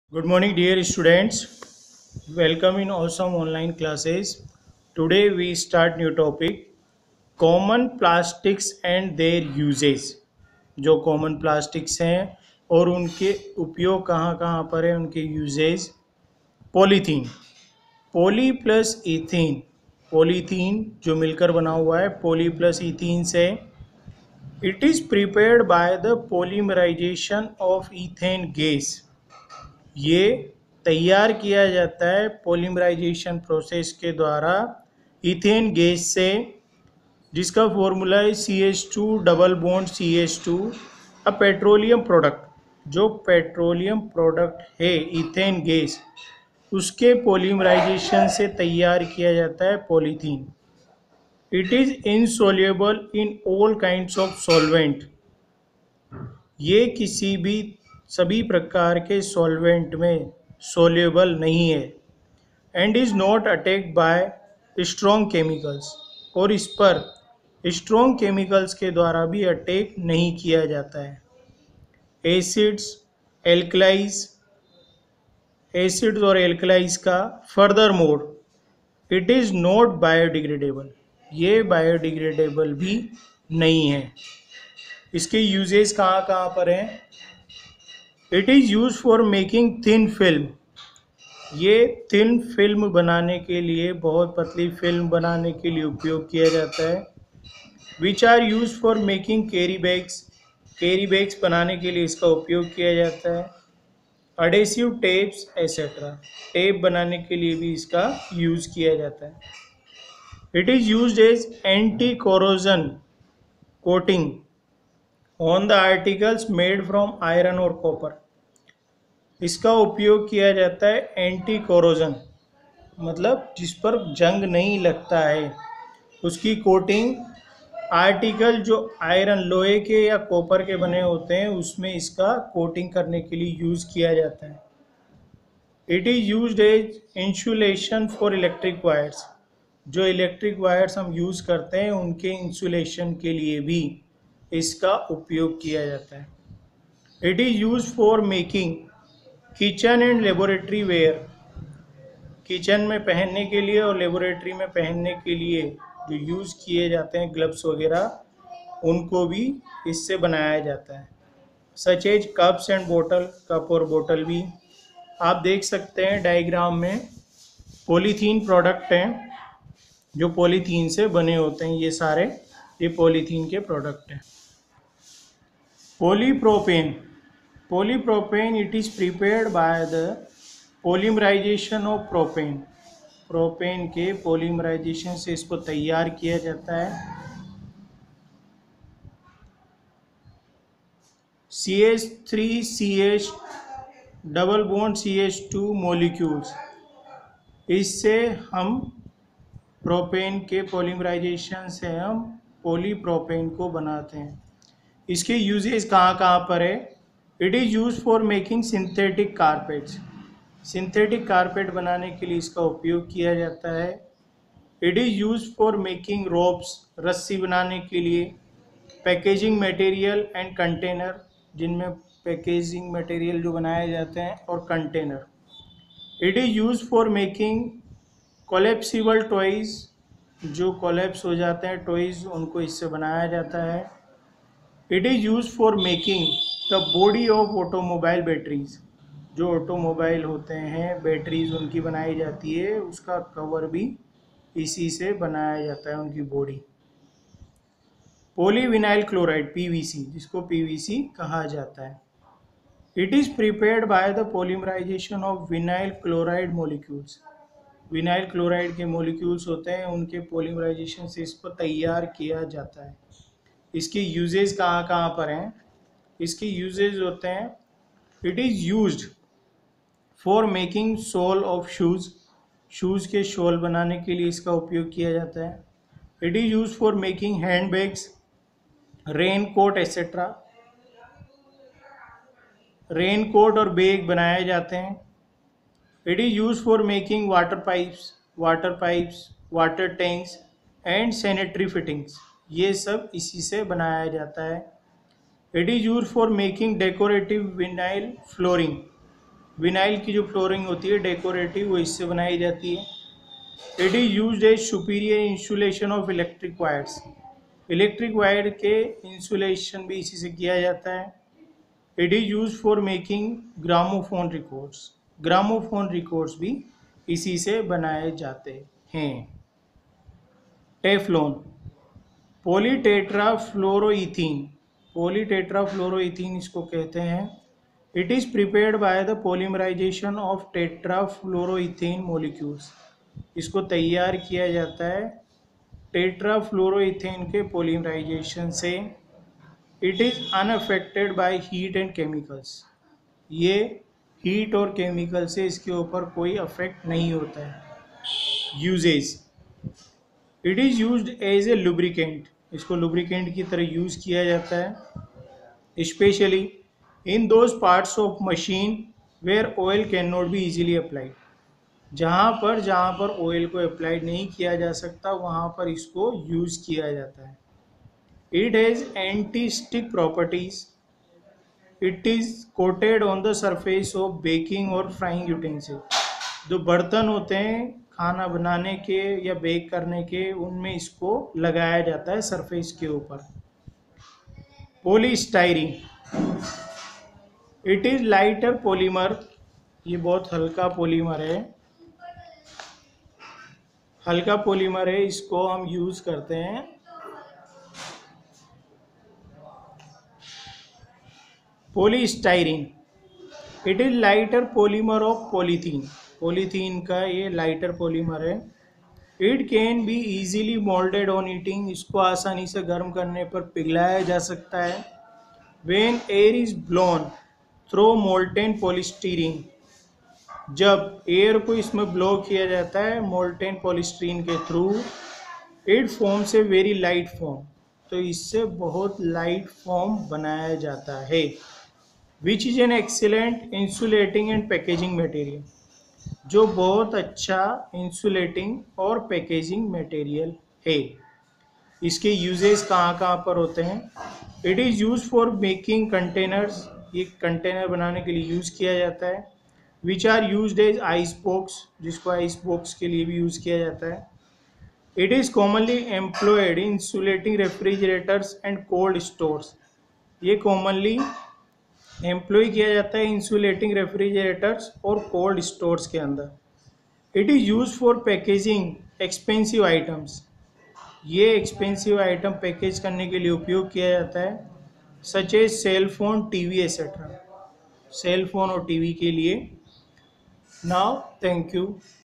Good morning, dear students. Welcome in awesome online classes. Today we start new topic common plastics and their uses. जो common plastics हैं और उनके उपयोग कहाँ कहाँ पर है, उनके uses. Polythene, poly plus ethene, polythene जो मिलकर बना हुआ है पॉली प्लस इथीन से। It is prepared by the polymerisation of ethane gas. ये तैयार किया जाता है पॉलीमराइजेशन प्रोसेस के द्वारा इथेन गैस से, जिसका फॉर्मूला है CH2 double bond CH2। A petroleum product, जो पेट्रोलियम प्रोडक्ट है इथेन गैस, उसके पॉलीमराइजेशन से तैयार किया जाता है polythene. It is insoluble in all kinds of solvent. ये किसी भी सभी प्रकार के सॉल्वेंट में सोल्यूबल नहीं है। And is not attacked by strong chemicals, और इस पर स्ट्रॉन्ग केमिकल्स के द्वारा भी अटैक नहीं किया जाता है। एसिड्स, एल्कलाइज, एसिड्स और एल्कलाइज का further mode, it is not biodegradable. ये बायोडिग्रेडेबल भी नहीं है। इसके यूजेस कहाँ कहाँ पर हैं? It is use for making thin film. ये थिन फिल्म बनाने के लिए, बहुत पतली फिल्म बनाने के लिए उपयोग किया जाता है। Which are use for making carry bags, carry bags बनाने के लिए इसका उपयोग किया जाता है। अडेसिव टेप्स एसेट्रा, टेप बनाने के लिए भी इसका यूज किया जाता है। It is use as anti corrosion coating on the articles made from iron और कॉपर। इसका उपयोग किया जाता है एंटी कोरोजन, मतलब जिस पर जंग नहीं लगता है, उसकी कोटिंग आर्टिकल जो आयरन, लोहे के या कॉपर के बने होते हैं, उसमें इसका कोटिंग करने के लिए यूज़ किया जाता है। It is used as insulation for electric wires. जो इलेक्ट्रिक वायर्स हम यूज़ करते हैं उनके इंसुलेशन के लिए भी इसका उपयोग किया जाता है। It is use for making kitchen and laboratory ware. Kitchen में पहनने के लिए और लेबोरेटरी में पहनने के लिए जो यूज़ किए जाते हैं ग्लव्स वगैरह, उनको भी इससे बनाया जाता है। सच एज कप्स एंड बोतल, कप और बोतल भी आप देख सकते हैं डायग्राम में। पॉलीथीन प्रोडक्ट हैं जो पॉलीथीन से बने होते हैं, ये सारे ये पॉलीथीन के प्रोडक्ट हैं। Polypropene, polypropene it is prepared by the polymerisation of propene. Propene के पॉलीमराइजेशन से इसको तैयार किया जाता है। CH3CH double bond CH2 molecules, इससे हम प्रोपेन के पॉलीमराइजेशन से हम पॉलीप्रोपेन को बनाते हैं। इसके यूजेस कहाँ कहाँ पर है? It is use for making synthetic carpets. Synthetic carpet बनाने के लिए इसका उपयोग किया जाता है। It is use for making ropes, रस्सी बनाने के लिए। पैकेजिंग मटेरियल एंड कंटेनर, जिनमें पैकेजिंग मटेरियल जो बनाए जाते हैं, और container. It is use for making collapsible toys, जो कोलेप्स हो जाते हैं टॉयज़, उनको इससे बनाया जाता है। It is use for making the body of automobile batteries. जो ऑटोमोबाइल होते हैं बैटरीज उनकी बनाई जाती है, उसका कवर भी इसी से बनाया जाता है, उनकी बॉडी। पॉलीविनाइल क्लोराइड PVC, जिसको PVC कहा जाता है। It is prepared by the polymerisation of vinyl chloride molecules. Vinyl chloride के मॉलिक्यूल्स होते हैं, उनके पॉलीमराइजेशन से इसको तैयार किया जाता है। इसके यूजेस कहाँ कहाँ पर हैं? इसके यूजेस होते हैं, it is used for making sole of shoes. Shoes के शॉल बनाने के लिए इसका उपयोग किया जाता है। It is use for making hand bags, rain coat et cetera. Rain coat और बैग बनाए जाते हैं। It is use for making water pipes, water tanks and sanitary fittings. ये सब इसी से बनाया जाता है। It is use for making decorative vinyl flooring. Vinyl की जो फ्लोरिंग होती है डेकोरेटिव, वो इससे बनाई जाती है। It is used as superior insulation of electric wires, electric wire के इंसुलेशन भी इसी से किया जाता है। It is use for making gramophone records, gramophone records भी इसी से बनाए जाते हैं। टेफ्लॉन, पॉलीटेट्राफ्लोरोइथीन, पॉलीटेट्राफ्लोरोइथीन इसको कहते हैं। It is prepared by the polymerisation of tetrafluoroethane molecules, इसको तैयार किया जाता है टेट्राफ्लोरोइथेन के पॉलीमराइजेशन से। It is unaffected by heat and chemicals, ये हीट और केमिकल से इसके ऊपर कोई अफेक्ट नहीं होता है। Uses, it is used as a lubricant, इसको लुब्रिकेंट की तरह यूज़ किया जाता है, specially in those parts of machine where oil can not be easily applied, जहाँ पर ऑयल को अप्लाइड नहीं किया जा सकता वहाँ पर इसको यूज़ किया जाता है। It has anti stick properties, it is coated on the surface of baking और फ्राइंग यूटेंसिल, जो बर्तन होते हैं खाना बनाने के या बेक करने के, उनमें इसको लगाया जाता है सरफेस के ऊपर। Polystyrene, it is lighter polymer, ये बहुत हल्का पॉलीमर है, हल्का पॉलीमर है, इसको हम यूज़ करते हैं polystyrene. It is lighter polymer of polythene, polythene का ये लाइटर पॉलीमर है। It can be easily moulded on heating, इसको आसानी से गर्म करने पर पिघलाया जा सकता है। When air is blown through molten polystyrene, जब एयर को इसमें ब्लो किया जाता है मोल्टेन पॉलीस्टीरीन के through, it forms a very light foam, तो इससे बहुत लाइट फॉर्म बनाया जाता है। Which is an excellent insulating and packaging material, जो बहुत अच्छा इंसुलेटिंग और पैकेजिंग मटेरियल है। इसके यूजेस कहाँ कहाँ पर होते हैं? It is use for making containers, ये कंटेनर बनाने के लिए यूज़ किया जाता है। Which are used as ice box, जिसको आइस बॉक्स के लिए भी यूज़ किया जाता है। It is commonly employed in insulating refrigerators and cold stores, ये कॉमनली एम्प्लॉय किया जाता है इंसुलेटिंग रेफ्रिजरेटर्स और कोल्ड स्टोर्स के अंदर। It is use for packaging expensive items, ये एक्सपेंसिव आइटम पैकेज करने के लिए उपयोग किया जाता है, such as cell phone, TV et cetera, cell phone और टीवी के लिए। Now thank you.